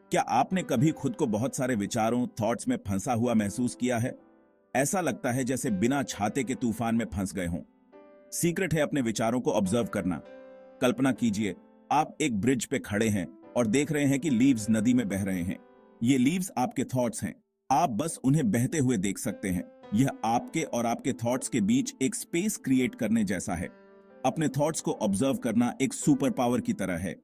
क्या आपने कभी खुद को बहुत सारे विचारों, थॉट्स में फंसा हुआ महसूस किया है? ऐसा लगता है जैसे बिना छाते के तूफान में फंस गए हों। सीक्रेट है अपने विचारों को ऑब्जर्व करना। कल्पना कीजिए, आप एक ब्रिज पे खड़े हैं और देख रहे हैं कि लीव्स नदी में बह रहे हैं। ये लीव्स आपके थॉट्स हैं। आप बस उन्हें बहते हुए देख सकते हैं। यह आपके और आपके थॉट्स के बीच एक स्पेस क्रिएट करने जैसा है। अपने थॉट्स को ऑब्जर्व करना एक सुपर पावर की तरह है।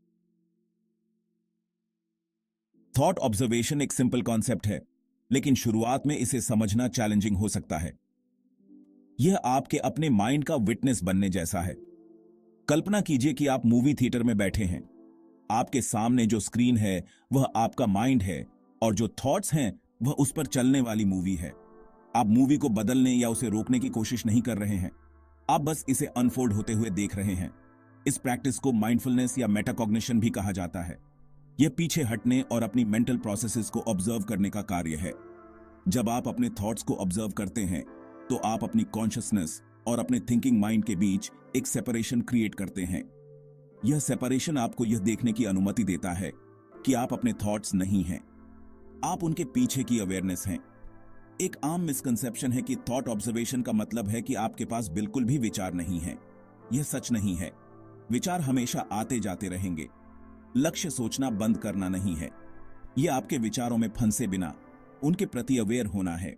थॉट ऑब्जर्वेशन एक सिंपल कॉन्सेप्ट है, लेकिन शुरुआत में इसे समझना चैलेंजिंग हो सकता है। यह आपके अपने माइंड का विटनेस बनने जैसा है। कल्पना कीजिए कि आप मूवी थिएटर में बैठे हैं। आपके सामने जो स्क्रीन है वह आपका माइंड है और जो थॉट्स हैं वह उस पर चलने वाली मूवी है। आप मूवी को बदलने या उसे रोकने की कोशिश नहीं कर रहे हैं। आप बस इसे अनफोल्ड होते हुए देख रहे हैं। इस प्रैक्टिस को माइंडफुलनेस या मेटाकॉग्निशन भी कहा जाता है। यह पीछे हटने और अपनी मेंटल प्रोसेसेस को ऑब्जर्व करने का कार्य है। जब आप अपने थॉट्स को ऑब्जर्व करते हैं तो आप अपनी कॉन्शियसनेस और अपने थिंकिंग माइंड के बीच एक सेपरेशन क्रिएट करते हैं। यह सेपरेशन आपको यह देखने की अनुमति देता है कि आप अपने थॉट्स नहीं हैं, आप उनके पीछे की अवेयरनेस हैं। एक आम मिसकंसेप्शन है कि थॉट ऑब्जर्वेशन का मतलब है कि आपके पास बिल्कुल भी विचार नहीं है। यह सच नहीं है। विचार हमेशा आते जाते रहेंगे। लक्ष्य सोचना बंद करना नहीं है। यह आपके विचारों में फंसे बिना उनके प्रति अवेयर होना है।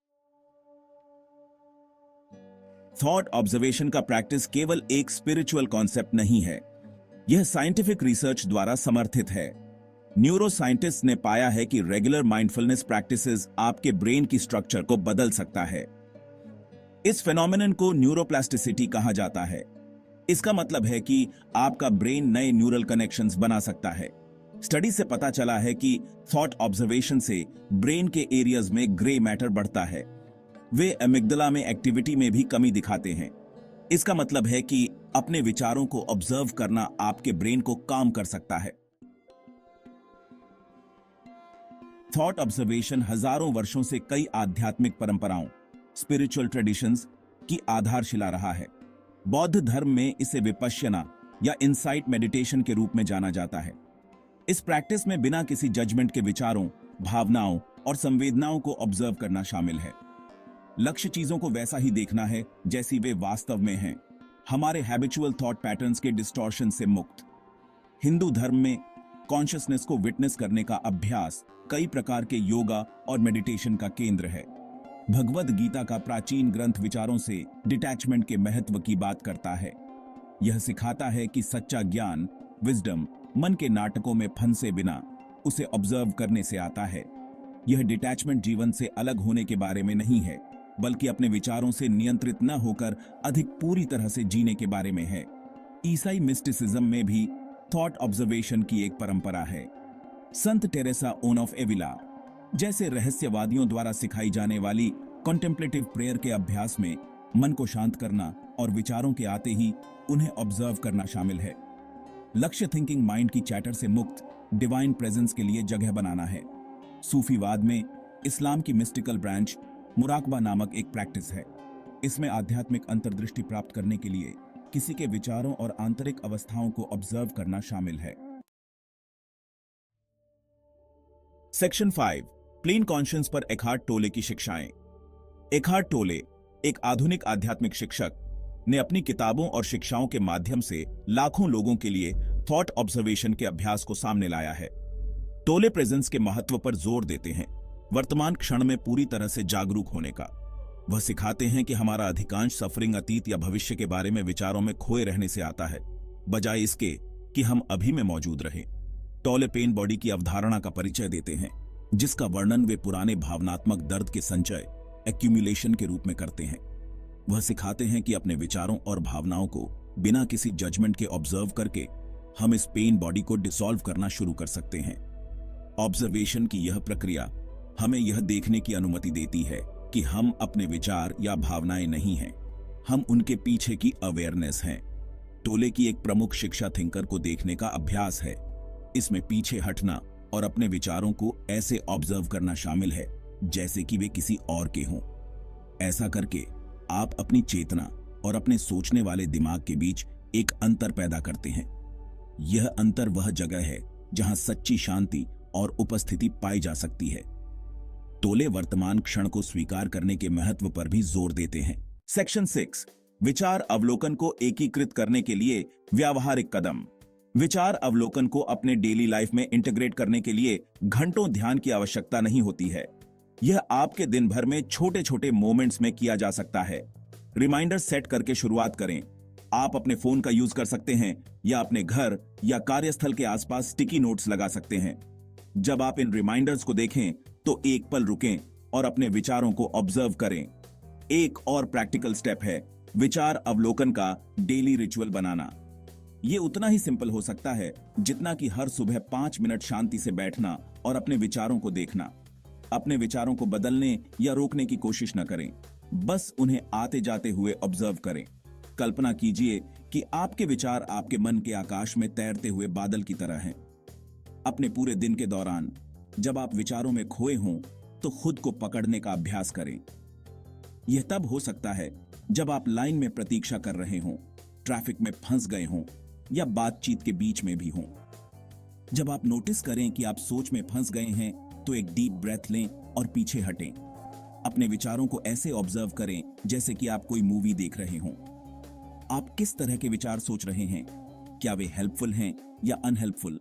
थॉट ऑब्जर्वेशन का प्रैक्टिस केवल एक स्पिरिचुअल कॉन्सेप्ट नहीं है, यह साइंटिफिक रिसर्च द्वारा समर्थित है। न्यूरो साइंटिस्ट ने पाया है कि रेगुलर माइंडफुलनेस प्रैक्टिसेस आपके ब्रेन की स्ट्रक्चर को बदल सकता है। इस फेनोमेनन को न्यूरोप्लास्टिसिटी कहा जाता है। इसका मतलब है कि आपका ब्रेन नए न्यूरल कनेक्शंस बना सकता है। स्टडी से पता चला है कि थॉट ऑब्जर्वेशन से ब्रेन के एरियाज में ग्रे मैटर बढ़ता है। वे एमिग्डाला में एक्टिविटी में भी कमी दिखाते हैं। इसका मतलब है कि अपने विचारों को ऑब्जर्व करना आपके ब्रेन को काम कर सकता है। थॉट ऑब्जर्वेशन हजारों वर्षों से कई आध्यात्मिक परंपराओं, स्पिरिचुअल ट्रेडिशंस की आधारशिला रहा है। बौद्ध धर्म में इसे विपश्यना या इनसाइट मेडिटेशन के रूप में जाना जाता है। इस प्रैक्टिस में बिना किसी जजमेंट के विचारों, भावनाओं और संवेदनाओं को ऑब्जर्व करना शामिल है। लक्ष्य चीजों को वैसा ही देखना है जैसी वे वास्तव में हैं, हमारे हैबिचुअल थॉट पैटर्न्स के डिस्टॉर्शन से मुक्त। हिंदू धर्म में कॉन्शियसनेस को विटनेस करने का अभ्यास कई प्रकार के योगा और मेडिटेशन का केंद्र है। भगवद गीता का प्राचीन ग्रंथ विचारों से डिटैचमेंट के महत्व की बात करता है। यह सिखाता है कि सच्चा ज्ञान, विजडम, मन के नाटकों में फंसे बिना उसे ऑब्जर्व करने से आता है। यह डिटैचमेंट जीवन से अलग होने के बारे में नहीं है, बल्कि अपने विचारों से नियंत्रित न होकर अधिक पूरी तरह से जीने के बारे में है। ईसाई मिस्टिसिज्म में भी थॉट ऑब्जर्वेशन की एक परंपरा है। संत टेरेसा ऑफ एविला जैसे रहस्यवादियों द्वारा सिखाई जाने वाली कॉन्टेम्पलेटिव प्रेयर के अभ्यास में मन को शांत करना और विचारों के आते ही उन्हें ऑब्जर्व करना शामिल है। लक्ष्य थिंकिंग माइंड की चैटर से मुक्त डिवाइन प्रेजेंस के लिए जगह बनाना है। सूफीवाद में इस्लाम की मिस्टिकल ब्रांच मुराकबा नामक एक प्रैक्टिस है। इसमें आध्यात्मिक अंतर्दृष्टि प्राप्त करने के लिए किसी के विचारों और आंतरिक अवस्थाओं को ऑब्जर्व करना शामिल है। सेक्शन 5, प्लेन कॉन्शियस पर एखार्ट टोले की शिक्षाएं। एखार्ट टोले, एक आधुनिक आध्यात्मिक शिक्षक, ने अपनी किताबों और शिक्षाओं के माध्यम से लाखों लोगों के लिए थॉट ऑब्जर्वेशन के अभ्यास को सामने लाया है। टोले प्रेजेंस के महत्व पर जोर देते हैं, वर्तमान क्षण में पूरी तरह से जागरूक होने का। वह सिखाते हैं कि हमारा अधिकांश सफरिंग अतीत या भविष्य के बारे में विचारों में खोए रहने से आता है, बजाय इसके कि हम अभी में मौजूद रहें। टोले पेन बॉडी की अवधारणा का परिचय देते हैं, जिसका वर्णन वे पुराने भावनात्मक दर्द के संचय, एक्यूमुलेशन के रूप में करते हैं। वह सिखाते हैं कि अपने विचारों और भावनाओं को बिना किसी जजमेंट के ऑब्जर्व करके हम इस पेन बॉडी को डिसॉल्व करना शुरू कर सकते हैं। ऑब्जर्वेशन की यह प्रक्रिया हमें यह देखने की अनुमति देती है कि हम अपने विचार या भावनाएं नहीं हैं, हम उनके पीछे की अवेयरनेस हैं। टोले की एक प्रमुख शिक्षा थिंकर को देखने का अभ्यास है। इसमें पीछे हटना और अपने विचारों को ऐसे ऑब्जर्व करना शामिल है जैसे कि वे किसी और के हों। ऐसा करके आप अपनी चेतना और अपने सोचने वाले दिमाग के बीच एक अंतर पैदा करते हैं। यह अंतर वह जगह है जहां सच्ची शांति और उपस्थिति पाई जा सकती है। टोले वर्तमान क्षण को स्वीकार करने के महत्व पर भी जोर देते हैं। सेक्शन 6, विचार अवलोकन को एकीकृत करने के लिए व्यावहारिक कदम। विचार अवलोकन को अपने डेली लाइफ में इंटीग्रेट करने के लिए घंटों ध्यान की आवश्यकता नहीं होती है। यह आपके दिन भर में छोटे छोटे मोमेंट्स में किया जा सकता है। रिमाइंडर सेट करके शुरुआत करें। आप अपने फोन का यूज कर सकते हैं या अपने घर या कार्यस्थल के आसपास स्टिकी नोट्स लगा सकते हैं। जब आप इन रिमाइंडर्स को देखें तो एक पल रुकें और अपने विचारों को ऑब्जर्व करें। एक और प्रैक्टिकल स्टेप है विचार अवलोकन का डेली रिचुअल बनाना। यह उतना ही सिंपल हो सकता है जितना कि हर सुबह 5 मिनट शांति से बैठना और अपने विचारों को देखना। अपने विचारों को बदलने या रोकने की कोशिश न करें, बस उन्हें आते जाते हुए ऑब्जर्व करें। कल्पना कीजिए कि आपके विचार आपके मन के आकाश में तैरते हुए बादल की तरह हैं। अपने पूरे दिन के दौरान जब आप विचारों में खोए हों तो खुद को पकड़ने का अभ्यास करें। यह तब हो सकता है जब आप लाइन में प्रतीक्षा कर रहे हों, ट्रैफिक में फंस गए हों या बातचीत के बीच में भी हों। जब आप नोटिस करें कि आप सोच में फंस गए हैं तो एक डीप ब्रेथ लें और पीछे हटें। अपने विचारों को ऐसे ऑब्जर्व करें जैसे कि आप कोई मूवी देख रहे हों। आप किस तरह के विचार सोच रहे हैं? क्या वे हेल्पफुल हैं या अनहेल्पफुल?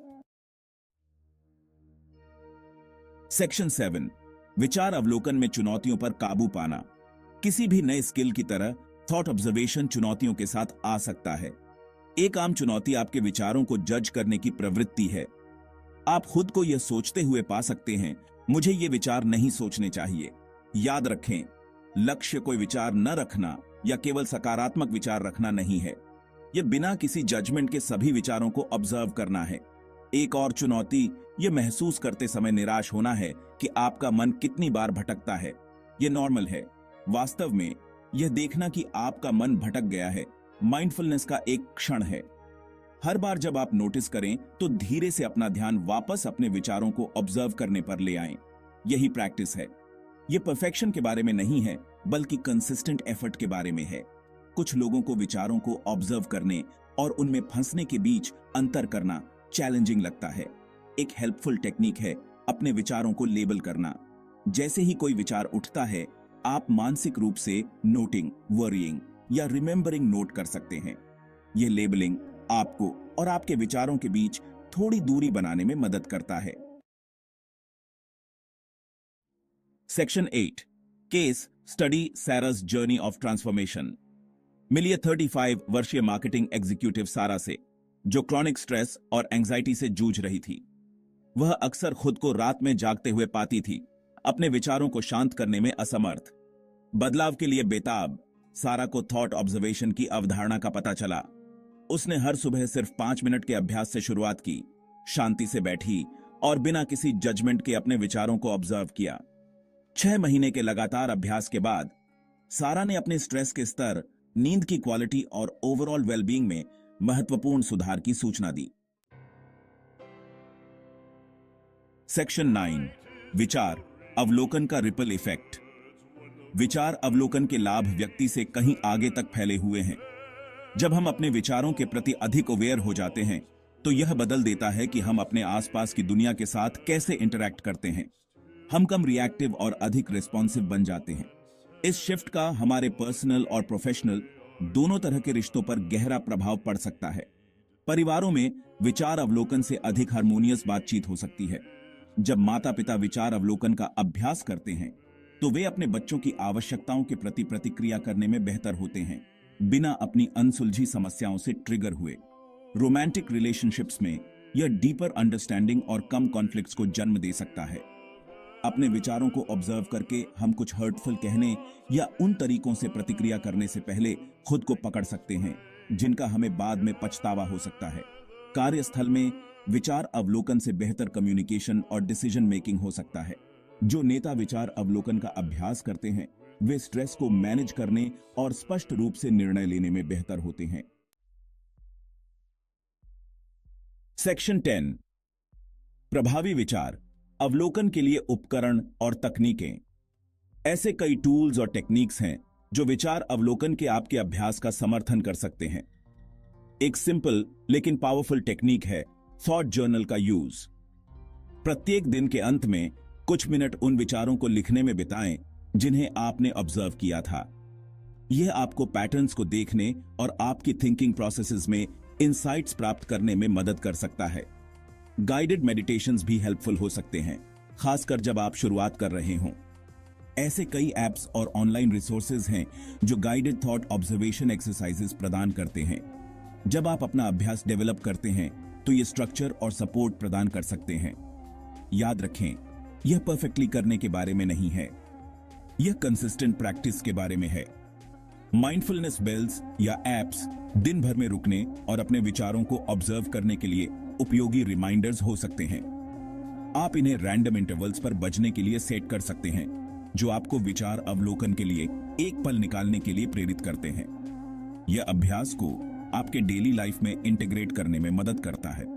सेक्शन 7, विचार अवलोकन में चुनौतियों पर काबू पाना। किसी भी नए स्किल की तरह थॉट ऑब्जर्वेशन चुनौतियों के साथ आ सकता है। एक आम चुनौती आपके विचारों को जज करने की प्रवृत्ति है। आप खुद को यह सोचते हुए पा सकते हैं, मुझे ये विचार नहीं सोचने चाहिए। याद रखें, लक्ष्य कोई विचार न रखना या केवल सकारात्मक विचार रखना नहीं है। यह बिना किसी जजमेंट के सभी विचारों को ऑब्जर्व करना है। एक और चुनौती यह महसूस करते समय निराश होना है कि आपका मन कितनी बार भटकता है। यह नॉर्मल है। वास्तव में यह देखना कि आपका मन भटक गया है माइंडफुलनेस का एक क्षण है। हर बार जब आप नोटिस करें तो धीरे से अपना ध्यान वापस अपने विचारों को ऑब्जर्व करने पर ले आएं। यही प्रैक्टिस है। यह परफेक्शन के बारे में नहीं है, बल्कि कंसिस्टेंट एफर्ट के बारे में है। कुछ लोगों को विचारों को ऑब्जर्व करने और उनमें फंसने के बीच अंतर करना चैलेंजिंग लगता है। एक हेल्पफुल टेक्निक है अपने विचारों को लेबल करना। जैसे ही कोई विचार उठता है, आप मानसिक रूप से नोटिंग, वरीइंग या रिमेंबरिंग नोट कर सकते हैं। यह लेबलिंग आपको और आपके विचारों के बीच थोड़ी दूरी बनाने में मदद करता है। सेक्शन 8, केस स्टडी सारा's जर्नी ऑफ ट्रांसफॉर्मेशन। मिलिए 35 वर्षीय मार्केटिंग एग्जीक्यूटिव सारा से, जो क्रॉनिक स्ट्रेस और एंजाइटी से जूझ रही थी। वह अक्सर खुद को रात में जागते हुए पाती थी, अपने विचारों को शांत करने में असमर्थ। बदलाव के लिए बेताब सारा को थॉट ऑब्जर्वेशन की अवधारणा का पता चला। उसने हर सुबह सिर्फ 5 मिनट के अभ्यास से शुरुआत की, शांति से बैठी और बिना किसी जजमेंट के अपने विचारों को ऑब्जर्व किया। 6 महीने के लगातार अभ्यास के बाद सारा ने अपने स्ट्रेस के स्तर, नींद की क्वालिटी और ओवरऑल वेलबींग में महत्वपूर्ण सुधार की सूचना दी। सेक्शन 9, विचार अवलोकन का रिपल इफेक्ट। विचार अवलोकन के लाभ व्यक्ति से कहीं आगे तक फैले हुए हैं। जब हम अपने विचारों के प्रति अधिक अवेयर हो जाते हैं तो यह बदल देता है कि हम अपने आसपास की दुनिया के साथ कैसे इंटरैक्ट करते हैं। हम कम रिएक्टिव और अधिक रिस्पॉन्सिव बन जाते हैं। इस शिफ्ट का हमारे पर्सनल और प्रोफेशनल दोनों तरह के रिश्तों पर गहरा प्रभाव पड़ सकता है। परिवारों में विचार अवलोकन से अधिक हार्मोनियस बातचीत हो सकती है। जब माता पिता विचार अवलोकन का अभ्यास करते हैं तो वे अपने बच्चों की आवश्यकताओं के प्रति प्रतिक्रिया करने में बेहतर होते हैं, बिना अपनी अनसुलझी समस्याओं से ट्रिगर हुए। रोमांटिक रिलेशनशिप्स में यह डीपर अंडरस्टैंडिंग और कम कॉन्फ्लिक्ट्स को जन्म दे सकता है। अपने विचारों को ऑब्जर्व करके हम कुछ हर्टफुल कहने या उन तरीकों से प्रतिक्रिया करने से पहले खुद को पकड़ सकते हैं जिनका हमें बाद में पछतावा हो सकता है। कार्यस्थल में विचार अवलोकन से बेहतर कम्युनिकेशन और डिसीजन मेकिंग हो सकता है। जो नेता विचार अवलोकन का अभ्यास करते हैं वे स्ट्रेस को मैनेज करने और स्पष्ट रूप से निर्णय लेने में बेहतर होते हैं। सेक्शन 10, प्रभावी विचार अवलोकन के लिए उपकरण और तकनीकें। ऐसे कई टूल्स और टेक्निक्स हैं जो विचार अवलोकन के आपके अभ्यास का समर्थन कर सकते हैं। एक सिंपल लेकिन पावरफुल टेक्निक है थॉट जर्नल का यूज। प्रत्येक दिन के अंत में कुछ मिनट उन विचारों को लिखने में बिताएं जिन्हें आपने ऑब्जर्व किया था। यह आपको पैटर्न्स को देखने और आपकी थिंकिंग प्रोसेसेस में इंसाइट्स प्राप्त करने में मदद कर सकता है। गाइडेड मेडिटेशंस भी हेल्पफुल हो सकते हैं, खासकर जब आप शुरुआत कर रहे हों। ऐसे कई ऐप्स और ऑनलाइन रिसोर्सेज हैं जो गाइडेड थॉट ऑब्जर्वेशन एक्सरसाइजेस प्रदान करते हैं। जब आप अपना अभ्यास डेवलप करते हैं तो ये स्ट्रक्चर और सपोर्ट प्रदान कर सकते हैं। याद रखें, यह परफेक्टली करने के बारे में नहीं है, यह कंसिस्टेंट प्रैक्टिस के बारे में है। माइंडफुलनेस बेल्स या एप्स दिन भर में रुकने और अपने विचारों को ऑब्जर्व करने के लिए उपयोगी रिमाइंडर्स हो सकते हैं। आप इन्हें रैंडम इंटरवल्स पर बजने के लिए सेट कर सकते हैं, जो आपको विचार अवलोकन के लिए एक पल निकालने के लिए प्रेरित करते हैं। यह अभ्यास को आपके डेली लाइफ में इंटीग्रेट करने में मदद करता है।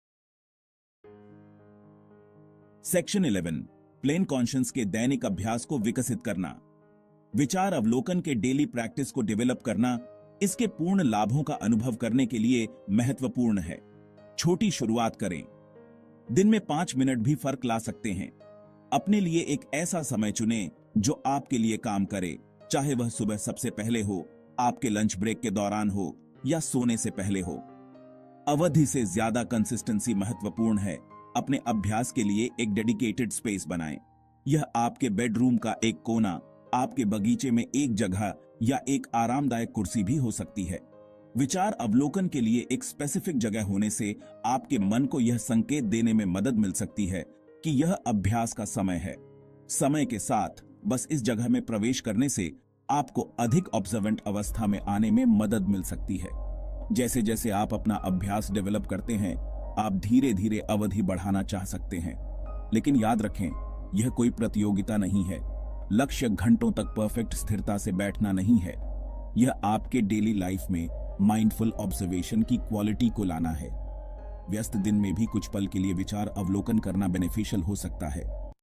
सेक्शन 11, प्लेन कॉन्शियस के दैनिक अभ्यास को विकसित करना। विचार अवलोकन के डेली प्रैक्टिस को डेवलप करना इसके पूर्ण लाभों का अनुभव करने के लिए महत्वपूर्ण है। छोटी शुरुआत करें। दिन में 5 मिनट भी फर्क ला सकते हैं। अपने लिए एक ऐसा समय चुनें जो आपके लिए काम करे, चाहे वह सुबह सबसे पहले हो, आपके लंच ब्रेक के दौरान हो या सोने से पहले हो। अवधि से ज्यादा कंसिस्टेंसी महत्वपूर्ण है। अपने अभ्यास के लिए एक डेडिकेटेड स्पेस बनाएं। यह आपके बेडरूम का एक कोना, आपके बगीचे में एक जगह या एक आरामदायक कुर्सी भी हो सकती है। विचार अवलोकन के लिए एक स्पेसिफिक जगह होने से आपके मन को यह संकेत देने में मदद मिल सकती है कि यह अभ्यास का समय है। समय के साथ बस इस जगह में प्रवेश करने से आपको अधिक ऑब्जर्वेंट अवस्था में आने में मदद मिल सकती है। जैसे जैसे आप अपना अभ्यास डेवलप करते हैं, आप धीरे धीरे अवधि बढ़ाना चाह सकते हैं। लेकिन याद रखें, यह कोई प्रतियोगिता नहीं है। लक्ष्य घंटों तक परफेक्ट स्थिरता से बैठना नहीं है। यह आपके डेली लाइफ में माइंडफुल ऑब्जर्वेशन की क्वालिटी को लाना है। व्यस्त दिन में भी कुछ पल के लिए विचार अवलोकन करना बेनिफिशियल हो सकता है।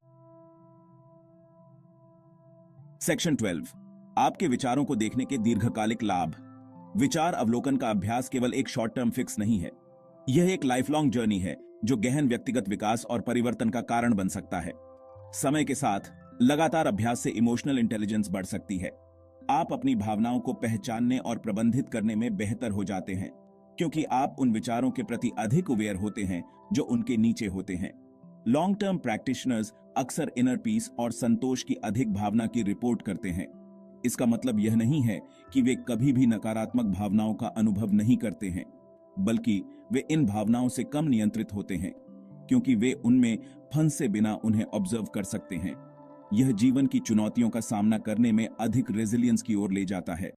सेक्शन 12, आपके विचारों को देखने के दीर्घकालिक लाभ। विचार अवलोकन का अभ्यास केवल एक शॉर्ट टर्म फिक्स नहीं है। यह एक लाइफ लॉन्ग जर्नी है जो गहन व्यक्तिगत विकास और परिवर्तन का कारण बन सकता है। समय के साथ लगातार अभ्यास से इमोशनल इंटेलिजेंस बढ़ सकती है। आप अपनी भावनाओं को पहचानने और प्रबंधित करने में बेहतर हो जाते हैं, क्योंकि आप उन विचारों के प्रति अधिक अवेयर होते हैं जो उनके नीचे होते हैं। लॉन्ग टर्म प्रैक्टिशनर्स अक्सर इनर पीस और संतोष की अधिक भावना की रिपोर्ट करते हैं। इसका मतलब यह नहीं है कि वे कभी भी नकारात्मक भावनाओं का अनुभव नहीं करते हैं, बल्कि वे इन भावनाओं से कम नियंत्रित होते हैं, क्योंकि वे उनमें फंसे बिना उन्हें ऑब्जर्व कर सकते हैं। यह जीवन की चुनौतियों का सामना करने में अधिक रेजिलियंस की ओर ले जाता है।